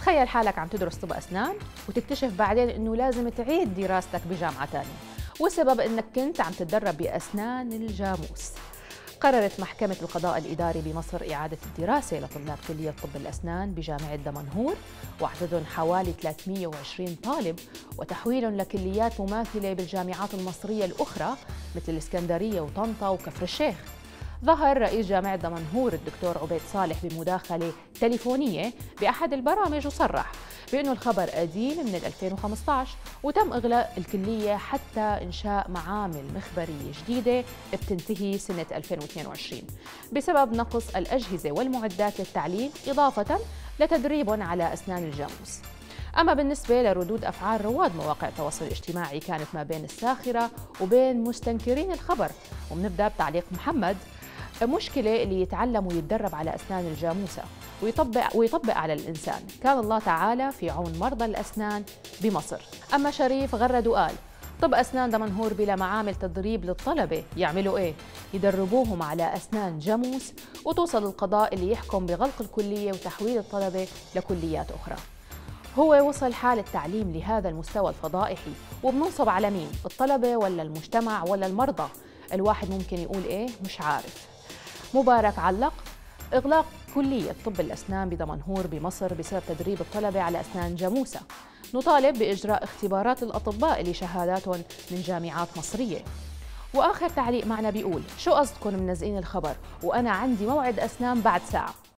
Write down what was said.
تخيل حالك عم تدرس طب أسنان وتكتشف بعدين إنه لازم تعيد دراستك بجامعة تانية، والسبب إنك كنت عم تتدرب بأسنان الجاموس. قررت محكمة القضاء الإداري بمصر إعادة الدراسة لطلاب كلية طب الأسنان بجامعة دمنهور، وعددهم حوالي 320 طالب، وتحويلهم لكليات مماثلة بالجامعات المصرية الأخرى مثل الإسكندرية وطنطا وكفر الشيخ. ظهر رئيس جامعة دمنهور الدكتور عبيد صالح بمداخلة تليفونية بأحد البرامج وصرح بأنه الخبر قديم من 2015 وتم إغلاق الكلية حتى إنشاء معامل مخبرية جديدة بتنتهي سنة 2022 بسبب نقص الأجهزة والمعدات للتعليم إضافة لتدريبهم على أسنان الجاموس. أما بالنسبة لردود أفعال رواد مواقع التواصل الاجتماعي كانت ما بين الساخرة وبين مستنكرين الخبر، وبنبدأ بتعليق محمد: مشكلة اللي يتعلم ويتدرب على أسنان الجاموسة ويطبق على الإنسان، كان الله تعالى في عون مرضى الأسنان بمصر. أما شريف غرد وقال: طب أسنان دمنهور بلا معامل تدريب للطلبة، يعملوا إيه؟ يدربوهم على أسنان جاموس وتوصل القضاء اللي يحكم بغلق الكلية وتحويل الطلبة لكليات أخرى. هو وصل حال التعليم لهذا المستوى الفضائحي، وبننصب على مين؟ الطلبة ولا المجتمع ولا المرضى؟ الواحد ممكن يقول إيه؟ مش عارف. مبارك علق: إغلاق كلية طب الأسنان بدمنهور بمصر بسبب تدريب الطلبة على أسنان جاموسة. نطالب بإجراء اختبارات الأطباء لشهاداتهم من جامعات مصرية. وآخر تعليق معنا بيقول: شو قصدكم منزقين الخبر وأنا عندي موعد أسنان بعد ساعة؟